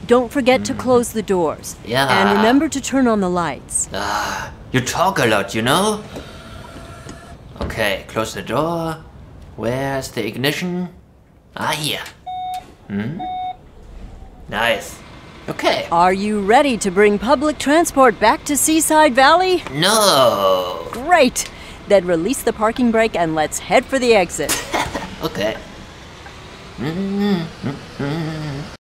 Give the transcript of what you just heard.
Don't forget to close the doors. Yeah. And remember to turn on the lights. You talk a lot, you know? Okay, close the door. Where's the ignition? Here. Nice. Okay. Are you ready to bring public transport back to Seaside Valley? No. Great! Then release the parking brake and let's head for the exit. Okay.